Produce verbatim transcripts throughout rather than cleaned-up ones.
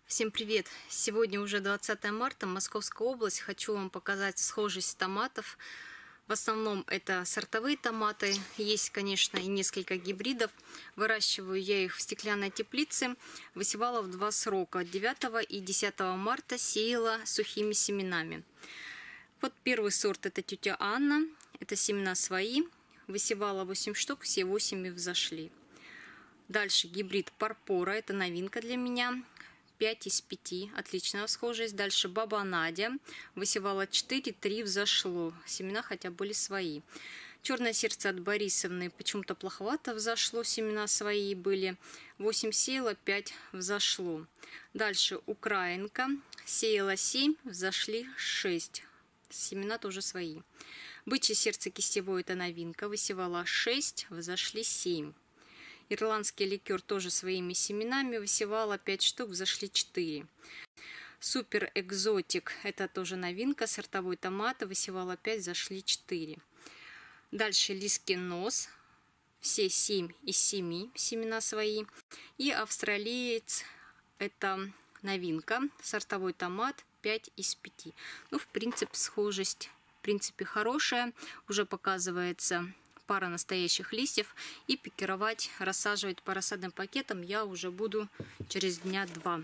Всем привет! Сегодня уже двадцатое марта, Московская область. Хочу вам показать схожесть томатов. В основном это сортовые томаты. Есть, конечно, и несколько гибридов. Выращиваю я их в стеклянной теплице. Высевала в два срока. девятого и десятого марта сеяла сухими семенами. Вот первый сорт — это тетя Анна. Это семена свои. Высевала восемь штук, все восемь взошли. Дальше гибрид Парпора. Это новинка для меня. пять из пяти, отличная схожесть. Дальше баба Надя, высевала четыре, три взошло, семена хотя были свои. Черное сердце от Борисовны почему-то плоховато взошло, семена свои были. восемь сеяла, пять взошло. Дальше Украинка, сеяла семь, взошли шесть, семена тоже свои. Бычье сердце кистевое — это новинка, высевала шесть, взошли семь. Ирландский ликер тоже своими семенами высевала пять штук, взошли четыре. Супер экзотик — это тоже новинка, сортовой томат, высевала пять, взошли четыре. Дальше Лискин нос, все семь из семи семена свои. И австралиец — это новинка, сортовой томат, пять из пяти. Ну, в принципе, схожесть в принципе хорошая, уже показывается пара настоящих листьев, и пикировать, рассаживать по рассадным пакетам я уже буду через дня два.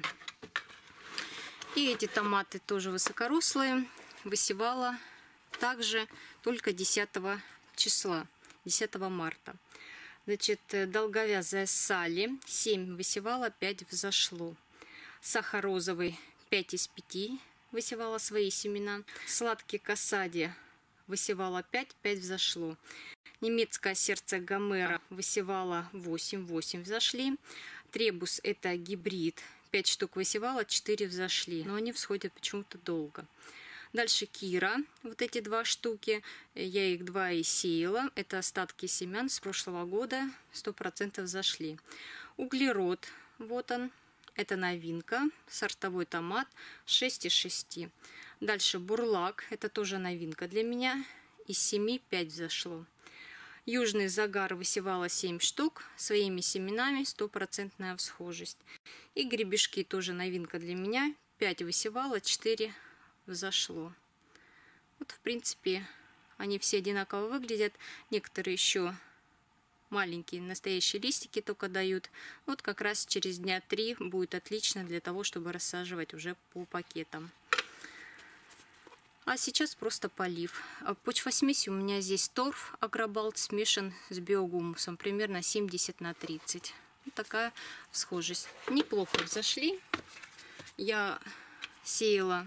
И эти томаты тоже высокорослые, высевала также только десятого числа, десятого марта. Значит, долговязая Салли, семь высевала, пять взошло. Сахар розовый, пять из пяти высевала свои семена. Сладкий Касади высевала пять, пять взошло. Немецкое сердце Гомера высевала восемь, восемь взошли. Требус — это гибрид, пять штук высевала, четыре взошли, но они всходят почему-то долго. Дальше Кира, вот эти два штуки, я их два и сеяла, это остатки семян с прошлого года, сто процентов взошли. Углерод, вот он, это новинка, сортовой томат, шесть из шести. Дальше Бурлак, это тоже новинка для меня, из семи пять взошло. Южный загар высевала семь штук, своими семенами, стопроцентная всхожесть. И гребешки тоже новинка для меня, пять высевала, четыре взошло. Вот, в принципе, они все одинаково выглядят. Некоторые еще маленькие настоящие листики только дают. Вот как раз через дня три будет отлично для того, чтобы рассаживать уже по пакетам. А сейчас просто полив. Почвосмесь у меня здесь торф Агробалт смешан с биогумусом, примерно семьдесят на тридцать. Вот такая схожесть. Неплохо взошли. Я сеяла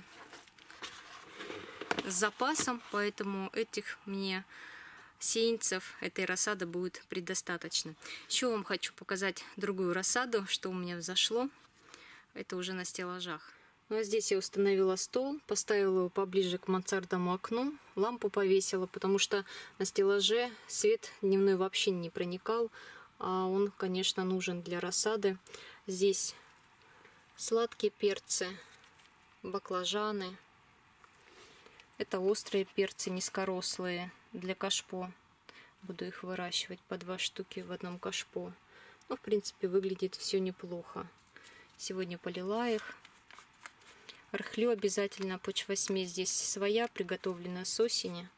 с запасом, поэтому этих мне сеянцев, этой рассады будет предостаточно. Еще вам хочу показать другую рассаду, что у меня взошло. Это уже на стеллажах. Ну, а здесь я установила стол, поставила его поближе к мансардному окну, лампу повесила, потому что на стеллаже свет дневной вообще не проникал, а он, конечно, нужен для рассады. Здесь сладкие перцы, баклажаны. Это острые перцы низкорослые для кашпо. Буду их выращивать по два штуки в одном кашпо. Ну, в принципе, выглядит все неплохо. Сегодня полила их. Рыхлю обязательно, почвосмесь здесь своя, приготовлена с осени.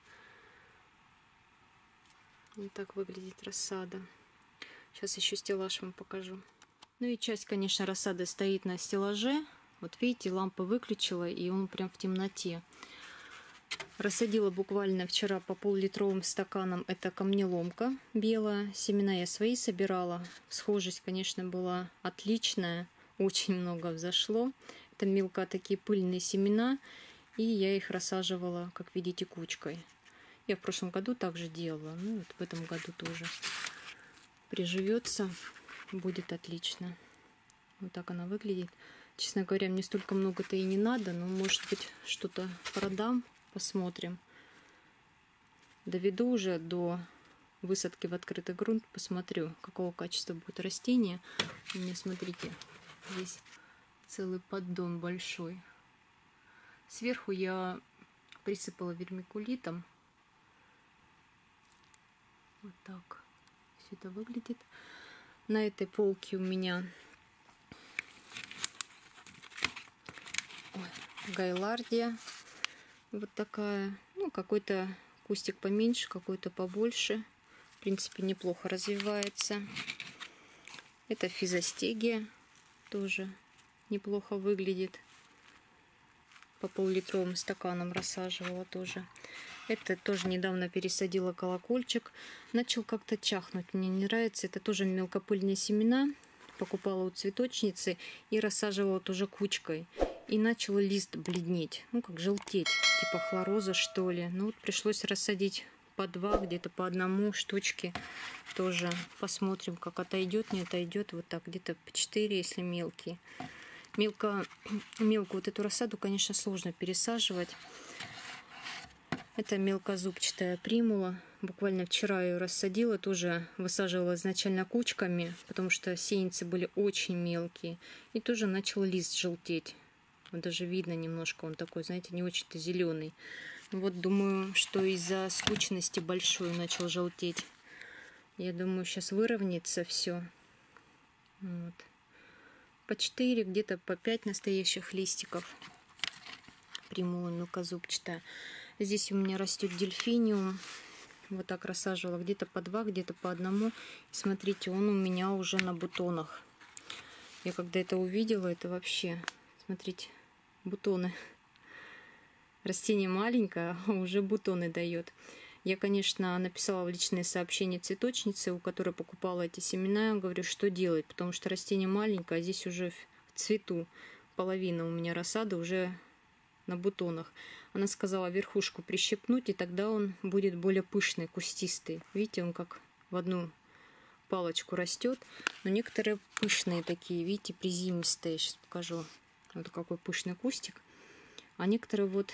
Вот так выглядит рассада. Сейчас еще стеллаж вам покажу. Ну и часть, конечно, рассады стоит на стеллаже. Вот видите, лампа выключила, и он прям в темноте. Рассадила буквально вчера по пол-литровым стаканам. Это камнеломка белая. Семена я свои собирала. Схожесть, конечно, была отличная. Очень много взошло. Это мелко такие пыльные семена, и я их рассаживала, как видите, кучкой. Я в прошлом году также делала, ну вот в этом году тоже приживется, будет отлично. Вот так она выглядит. Честно говоря, мне столько много-то и не надо, но может быть что-то продам, посмотрим. Доведу уже до высадки в открытый грунт, посмотрю, какого качества будет растение. У меня, смотрите, здесь целый поддон большой. Сверху я присыпала вермикулитом. Вот так все это выглядит. На этой полке у меня гайлардия. Вот такая. Ну, какой-то кустик поменьше, какой-то побольше. В принципе, неплохо развивается. Это физостегия. Тоже неплохо выглядит. По пол-литровым стаканам рассаживала тоже. Это тоже недавно пересадила колокольчик. Начал как-то чахнуть. Мне не нравится. Это тоже мелкопыльные семена. Покупала у цветочницы и рассаживала тоже кучкой. И начал лист бледнеть. Ну, как желтеть. Типа хлороза, что ли. Ну, вот пришлось рассадить по два, где-то по одному штучки. Тоже посмотрим, как отойдет, не отойдет. Вот так, где-то по четыре, если мелкие. Мелко, мелкую вот эту рассаду, конечно, сложно пересаживать. Это мелкозубчатая примула. Буквально вчера ее рассадила. Тоже высаживала изначально кучками, потому что сеянцы были очень мелкие. И тоже начал лист желтеть. Вот даже видно немножко, он такой, знаете, не очень-то зеленый. Вот думаю, что из-за скучности большой начал желтеть. Я думаю, сейчас выровняется все. Вот. По четыре, где-то по пять настоящих листиков. Примула мелкозубчатая. Здесь у меня растет дельфиниум. Вот так рассаживала. Где-то по два, где-то по одному. И смотрите, он у меня уже на бутонах. Я когда это увидела, это вообще... Смотрите, бутоны. Растение маленькое, а уже бутоны дает. Я, конечно, написала в личные сообщения цветочнице, у которой покупала эти семена. Я говорю, что делать, потому что растение маленькое, а здесь уже в цвету. Половина у меня рассады уже на бутонах. Она сказала верхушку прищепнуть, и тогда он будет более пышный, кустистый. Видите, он как в одну палочку растет. Но некоторые пышные такие, видите, приземистые. Сейчас покажу. Вот какой пышный кустик. А некоторые вот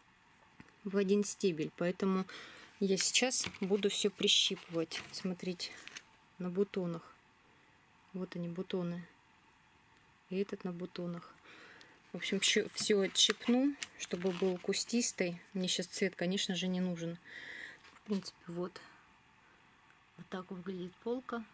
в один стебель. Поэтому я сейчас буду все прищипывать. Смотрите, на бутонах. Вот они, бутоны. И этот на бутонах. В общем, все отщипну, чтобы был кустистый. Мне сейчас цвет, конечно же, не нужен. В принципе, вот. Вот так выглядит полка.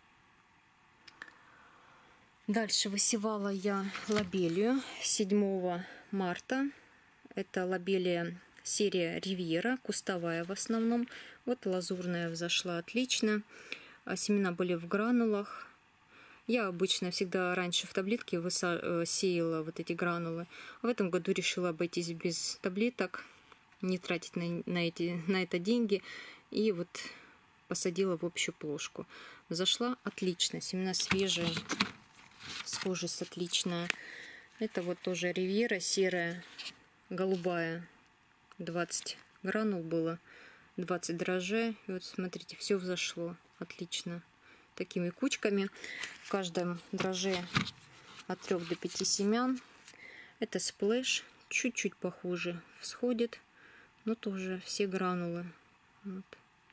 Дальше высевала я лобелию седьмого марта. Это лобелия серия Ривьера, кустовая в основном. Вот лазурная взошла отлично. Семена были в гранулах. Я обычно всегда раньше в таблетке выса... сеяла вот эти гранулы. В этом году решила обойтись без таблеток, не тратить на, на, эти, на это деньги. И вот посадила в общую плошку. Зашла отлично. Семена свежие. Схожесть отличная. Это вот тоже Ривьера серая, голубая. двадцать гранул было, двадцать дрожжей. И вот смотрите, все взошло отлично. Такими кучками. В каждом дрожже от трёх до пяти семян. Это сплэш. Чуть-чуть похуже всходит. Но тоже все гранулы. Вот.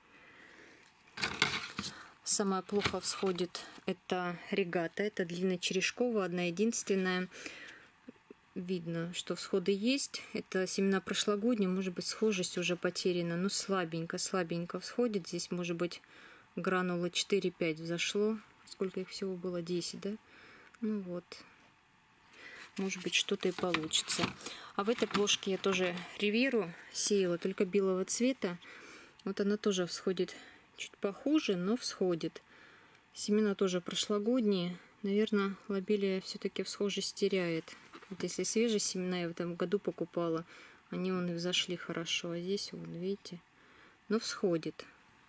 Самая плохо всходит это регата. Это длинночерешковая, одна единственная. Видно, что всходы есть. Это семена прошлогодние. Может быть, схожесть уже потеряна. Но слабенько, слабенько всходит. Здесь, может быть, гранулы четыре-пять взошло. Сколько их всего было? десять, да? Ну вот. Может быть, что-то и получится. А в этой плошке я тоже Ривьеру сеяла, только белого цвета. Вот она тоже всходит чуть похуже, но всходит. Семена тоже прошлогодние. Наверное, лобелия все-таки всхожесть теряет. Вот если свежие семена я в этом году покупала, они вон и взошли хорошо. А здесь, вот, видите, но всходит.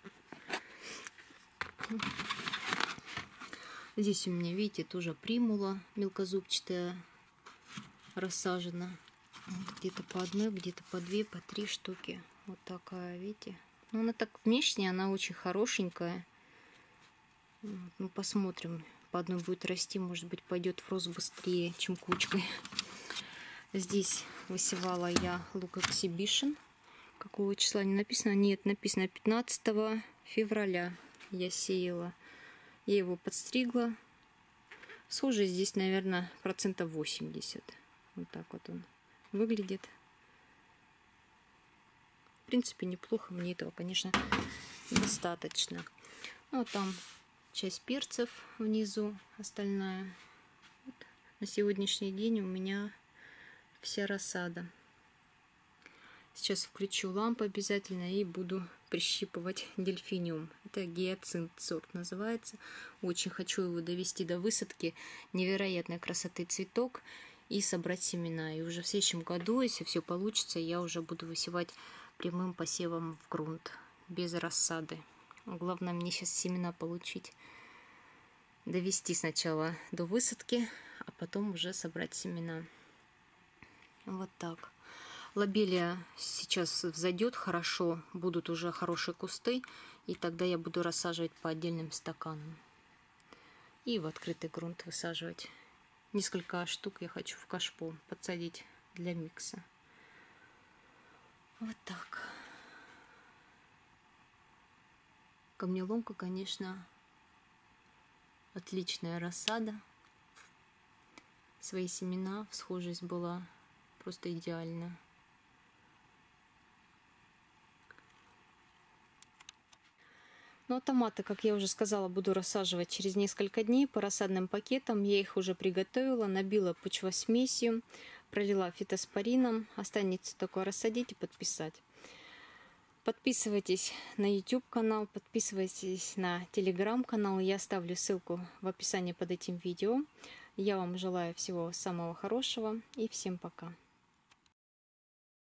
Здесь у меня, видите, тоже примула мелкозубчатая рассажена. Вот где-то по одной, где-то по две, по три штуки. Вот такая, видите. Ну, она так внешне, она очень хорошенькая. Ну, посмотрим. По одной будет расти, может быть, пойдет в рост быстрее, чем кучкой. Здесь высевала я лук Exhibition. Какого числа не написано? Нет, написано пятнадцатого февраля я сеяла. Я его подстригла. Схожесть здесь, наверное, процентов восемьдесят. Вот так вот он выглядит. В принципе, неплохо. Мне этого, конечно, достаточно. Ну, там часть перцев внизу, остальная. Вот. На сегодняшний день у меня вся рассада. Сейчас включу лампу обязательно и буду прищипывать дельфиниум. Это гиацинт сорт называется. Очень хочу его довести до высадки. Невероятной красоты цветок. И собрать семена. И уже в следующем году, если все получится, я уже буду высевать прямым посевом в грунт. Без рассады. Главное мне сейчас семена получить. Довести сначала до высадки, а потом уже собрать семена. Вот так. Лобелия сейчас взойдет хорошо, будут уже хорошие кусты, и тогда я буду рассаживать по отдельным стаканам. И в открытый грунт высаживать. Несколько штук я хочу в кашпо подсадить для микса. Вот так. Камнеломка, конечно, отличная рассада. Свои семена, всхожесть была просто идеальна. Ну а томаты, как я уже сказала, буду рассаживать через несколько дней по рассадным пакетам. Я их уже приготовила, набила почвосмесью, пролила фитоспорином. Останется только рассадить и подписать. Подписывайтесь на YouTube канал, подписывайтесь на Telegram канал. Я оставлю ссылку в описании под этим видео. Я вам желаю всего самого хорошего и всем пока.